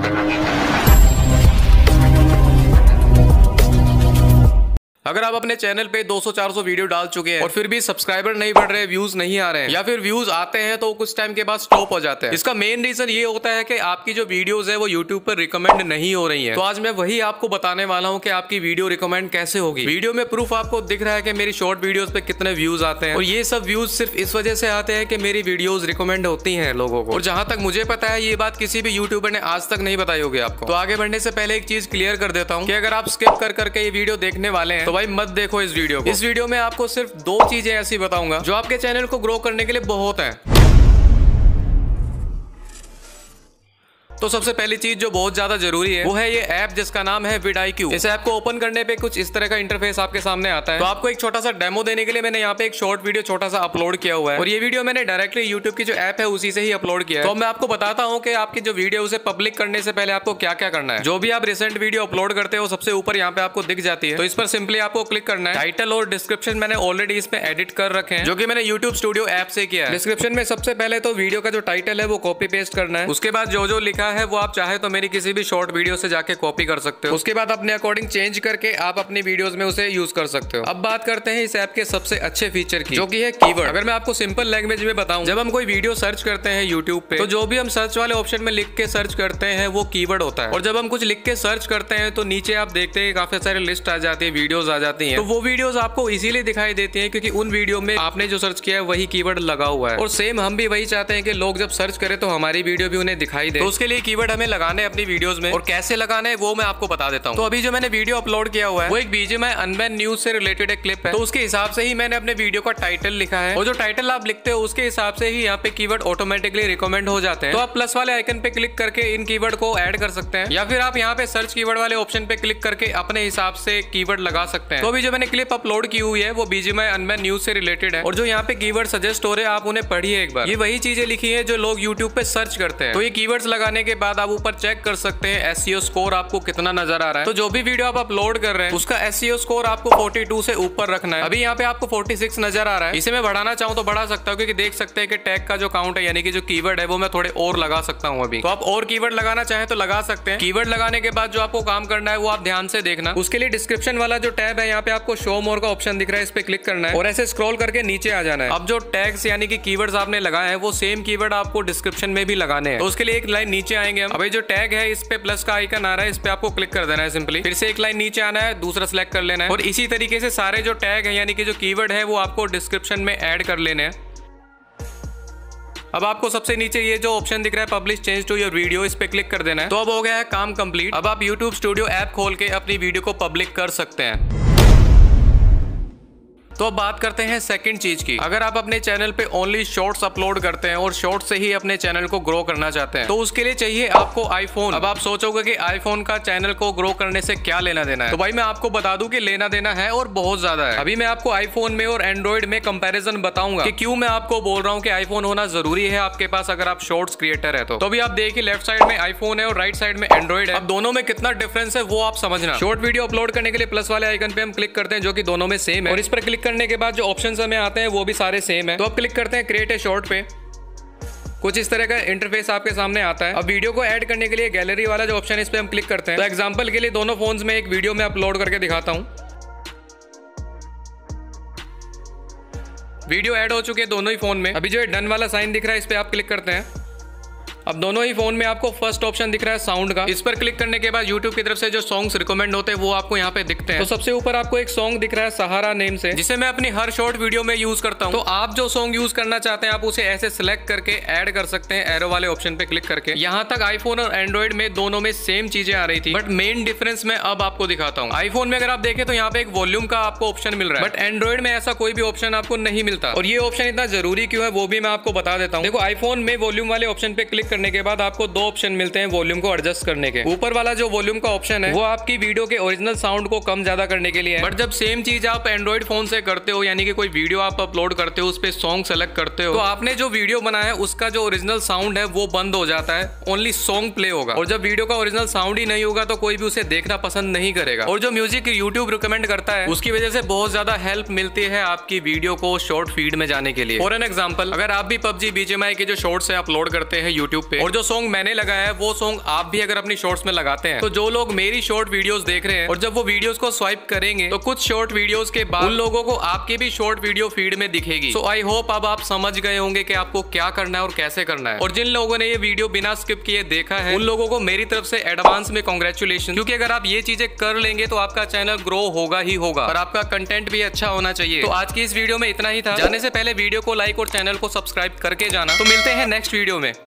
अगर आप अपने चैनल पे 200-400 वीडियो डाल चुके हैं और फिर भी सब्सक्राइबर नहीं बढ़ रहे, व्यूज नहीं आ रहे हैं, या फिर व्यूज आते हैं तो कुछ टाइम के बाद स्टॉप हो जाते हैं, इसका मेन रीजन ये होता है कि आपकी जो वीडियोस है वो यूट्यूब पर रिकमेंड नहीं हो रही है। तो आज मैं वही आपको बताने वाला हूँ कि आपकी वीडियो रिकमेंड कैसे होगी। वीडियो में प्रूफ आपको दिख रहा है कि मेरी शॉर्ट वीडियोस पे कितने व्यूज आते हैं, और ये सब व्यूज सिर्फ इस वजह से आते हैं कि मेरी वीडियोज रिकमेंड होती है लोगों को। और जहां तक मुझे पता है ये बात किसी भी यूट्यूबर ने आज तक नहीं बताई होगी आपको। तो आगे बढ़ने से पहले एक चीज क्लियर कर देता हूँ कि अगर आप स्किप कर करके ये वीडियो देखने वाले हैं तो भाई मत देखो इस वीडियो में आपको सिर्फ 2 चीजें ऐसी बताऊंगा जो आपके चैनल को ग्रो करने के लिए बहुत है। तो सबसे पहली चीज जो बहुत ज्यादा जरूरी है वो है ये ऐप जिसका नाम है vidIQ। इस ऐप को ओपन करने पे कुछ इस तरह का इंटरफेस आपके सामने आता है। तो आपको एक छोटा सा डेमो देने के लिए मैंने यहाँ पे एक शॉर्ट वीडियो छोटा सा अपलोड किया हुआ है, और ये वीडियो मैंने डायरेक्टली यूट्यूब की जो ऐप है उसी से ही अपलोड किया है। तो मैं आपको बताता हूँ कि आपकी जो वीडियो उसे पब्लिक करने से पहले आपको क्या क्या करना है। जो भी आप रिसेंट वीडियो अपलोड करते हो सबसे ऊपर यहाँ पे आपको दिख जाती है, तो इस पर सिंपली आपको क्लिक करना है। टाइटल और डिस्क्रिप्शन मैंने ऑलरेडी इसमें एडिट कर रखे हैं, जो कि मैंने यूट्यूब स्टूडियो ऐप से किया है। डिस्क्रिप्शन में सबसे पहले तो वीडियो का जो टाइटल है वो कॉपी पेस्ट करना है। उसके बाद जो लिखा है वो आप चाहे तो मेरी किसी भी शॉर्ट वीडियो से जाके कॉपी कर सकते हो। उसके बाद अपने अकॉर्डिंग चेंज करके आप अपनी वीडियोस में उसे यूज कर सकते हो। अब बात करते हैं इस ऐप के सबसे अच्छे फीचर की, जो कि है कीवर्ड। अगर मैं आपको सिंपल लैंग्वेज में बताऊं, जब हम कोई वीडियो सर्च करते हैं यूट्यूब पे, तो जो भी हम सर्च वाले ऑप्शन में लिख के सर्च करते हैं वो कीवर्ड होता है। और जब हम कुछ लिख के सर्च करते हैं तो नीचे आप देखते हैं काफी सारी लिस्ट आ जाती है, वीडियोस आ जाती हैं। तो वो वीडियोस आपको इसीलिए दिखाई देती हैं क्योंकि उन वीडियो में आपने जो सर्च किया है वही कीवर्ड लगा हुआ है। और सेम हम भी वही चाहते हैं कि लोग जब सर्च करें तो हमारी वीडियो भी उन्हें दिखाई दे। तो उसके लिए कीवर्ड हमें लगाने अपनी वीडियोस में, और कैसे लगाना है वो मैं आपको बता देता हूँ। तो अभी जो मैंने वीडियो अपलोड किया हुआ है वो एक BGMI अनबैन न्यूज से रिलेटेड एक क्लिप है। तो उसके हिसाब से ही मैंने अपने वीडियो का टाइटल लिखा है, और जो टाइटल आप लिखते हो उसके हिसाब से ही यहाँ पे कीवर्ड ऑटोमेटिकली रिकमेंड हो जाते हैं। तो आप प्लस वाले आइकन पे क्लिक करके इन कीवर्ड को ऐड कर सकते हैं, या फिर आप यहाँ पे सर्च कीवर्ड वाले ऑप्शन पे क्लिक करके अपने हिसाब से कीवर्ड लगा सकते हैं। तो अभी जो मैंने क्लिप अपलोड की हुई है वो BGMI अनबैन न्यूज से रिलेटेड है, और जो यहाँ पे कीवर्ड सजेस्ट हो रहे हैं आप उन्हें पढ़िए एक बार। ये वही चीजें लिखी है जो लोग यूट्यूब पे सर्च करते हैं। तो ये कीवर्ड्स लगाने के बाद आप ऊपर चेक कर सकते हैं SEO स्कोर आपको कितना नजर आ रहा है। तो जो भी वीडियो आप अपलोड कर रहे हैं उसका SEO स्कोर आपको 42 से ऊपर रखना है। अभी यहाँ पे आपको 46 नजर आ रहा है। इसे मैं बढ़ाना चाहूँ तो बढ़ा सकता हूँ, क्योंकि देख सकते हैं कि टैग का जो काउंट है यानी कि जो कीवर्ड है वो मैं थोड़े और लगा सकता हूँ अभी। तो आप और कीवर्ड लगाना चाहें तो लगा सकते हैं। कीवर्ड लगाने के बाद जो आपको काम करना है वो आप ध्यान से देखना। उसके लिए डिस्क्रिप्शन वाला जो टैब है यहाँ पे आपको शो मोर का ऑप्शन दिख रहा है, इस पे क्लिक करना है और ऐसे स्क्रॉल करके नीचे आ जाना है। अब जो टैग्स यानी कि कीवर्ड्स आपने लगाए हैं वो सेम कीवर्ड आपको डिस्क्रिप्शन में भी लगाने हैं। तो उसके लिए एक लाइन नीचे आएंगे हम। अभी जो टैग है इस पे प्लस का आइकन आ रहा है, इस पे आपको क्लिक कर देना है सिंपली। फिर से एक लाइन नीचे आना है, दूसरा सिलेक्ट कर लेना है, और इसी तरीके से सारे जो टैग है यानी कि जो कीवर्ड है वो आपको डिस्क्रिप्शन में ऐड कर लेने हैं। अब आपको सबसे नीचे ये जो ऑप्शन दिख रहा है publish change to your video, इस पे क्लिक कर देना है। तो अब हो गया है काम कंप्लीट। अब आप YouTube स्टूडियो ऐप खोल के अपनी वीडियो को पब्लिक कर सकते हैं। तो अब बात करते हैं सेकंड चीज की। अगर आप अपने चैनल पे ओनली शॉर्ट्स अपलोड करते हैं और शॉर्ट्स से ही अपने चैनल को ग्रो करना चाहते हैं तो उसके लिए चाहिए आपको आईफोन। अब आप सोचोगे कि आईफोन का चैनल को ग्रो करने से क्या लेना देना है, तो भाई मैं आपको बता दूं कि लेना देना है और बहुत ज्यादा है। अभी मैं आपको आईफोन में और एंड्रॉइड में कंपैरिजन बताऊंगा कि क्यों मैं आपको बोल रहा हूँ कि आईफोन होना जरूरी है आपके पास अगर आप शॉर्ट्स क्रिएटर है। तो अभी आप देखिए लेफ्ट साइड में आईफोन है और राइट साइड में एंड्रॉइड है। अब दोनों में कितना डिफरेंस है वो आप समझना। शॉर्ट वीडियो अपलोड करने के लिए प्लस वाले आइकन पे हम क्लिक करते हैं जो कि दोनों में सेम है, और इस पर क्लिक करने के बाद जो ऑप्शंस हमें आते हैं वो भी सारे सेम है। तो अब क्लिक करते हैं क्रिएट ए शॉर्ट पे। कुछ इस तरह का इंटरफेस आपके सामने आता है। अब वीडियो को ऐड करने के लिए गैलरी वाला जो ऑप्शन है इस पे हम क्लिक करते हैं। तो एग्जांपल के लिए दोनों फोन्स में एक वीडियो में अपलोड करके दिखाता हूं। वीडियो ऐड हो चुके हैं दोनों ही फोन में। अभी जो डन वाला साइन दिख रहा है इस पे आप क्लिक करते हैं। अब दोनों ही फोन में आपको फर्स्ट ऑप्शन दिख रहा है साउंड का। इस पर क्लिक करने के बाद YouTube की तरफ से जो सॉन्ग्स रिकमेंड होते हैं वो आपको यहाँ पे दिखते हैं। तो सबसे ऊपर आपको एक सॉन्ग दिख रहा है सहारा नेम से, जिसे मैं अपनी हर शॉर्ट वीडियो में यूज करता हूँ। तो आप जो सॉन्ग यूज करना चाहते हैं आप उसे ऐसे सिलेक्ट करके ऐड कर सकते हैं एरो वाले ऑप्शन पे क्लिक करके। यहाँ तक आईफोन और एंड्रॉइड में दोनों में सेम चीजें आ रही थी, बट मेन डिफरेंस मैं अब आपको दिखाता हूँ। आईफोन में अगर आप देखें तो यहाँ पे एक वॉल्यूम का आपको ऑप्शन मिल रहा है, बट एंड्रॉइड में ऐसा कोई भी ऑप्शन आपको नहीं मिलता। और ये ऑप्शन इतना जरूरी क्यों है वो भी मैं आपको बता देता हूँ। देखो आईफोन में वॉल्यूम वाले ऑप्शन पे क्लिक करने के बाद आपको 2 ऑप्शन मिलते हैं वॉल्यूम को एडजस्ट करने के। ऊपर वाला जो वॉल्यूम का ऑप्शन है वो आपकी वीडियो के ओरिजिनल साउंड को कम ज्यादा करने के लिए है, बट जब सेम चीज आप एंड्रॉइड फोन से करते हो यानी कि कोई वीडियो आप अपलोड करते हो उस पे सॉन्ग सेलेक्ट करते हो तो आपने जो वीडियो बनाया है उसका जो ओरिजिनल साउंड है वो बंद हो जाता है, ओनली सॉन्ग प्ले होगा। और जब वीडियो का ओरिजिनल साउंड ही नहीं होगा तो कोई भी उसे देखना पसंद नहीं करेगा। और जो म्यूजिक यूट्यूब रिकमेंड करता है उसकी वजह से बहुत ज्यादा हेल्प मिलती है आपकी वीडियो को शॉर्ट फीड में जाने के लिए। फॉर एन एग्जांपल, अगर आप भी PUBG BGMI के जो शॉर्ट्स है अपलोड करते हैं यूट्यूब यूट्यूब पे। और जो सॉन्ग मैंने लगाया है वो सॉन्ग आप भी अगर अपनी शॉर्ट्स में लगाते हैं तो जो लोग मेरी शॉर्ट वीडियोस देख रहे हैं और जब वो वीडियोस को स्वाइप करेंगे तो कुछ शॉर्ट वीडियोस के बाद उन लोगों को आपके भी शॉर्ट वीडियो फीड में दिखेगी। सो आई होप अब आप समझ गए होंगे कि आपको क्या करना है और कैसे करना है। और जिन लोगों ने ये वीडियो बिना स्किप किए देखा है उन लोगों को मेरी तरफ से एडवांस में कांग्रेचुलेशन, क्योंकि अगर आप ये चीजें कर लेंगे तो आपका चैनल ग्रो होगा ही होगा और आपका कंटेंट भी अच्छा होना चाहिए। तो आज की इस वीडियो में इतना ही था। जाने से पहले वीडियो को लाइक और चैनल को सब्सक्राइब करके जाना। तो मिलते हैं नेक्स्ट वीडियो में।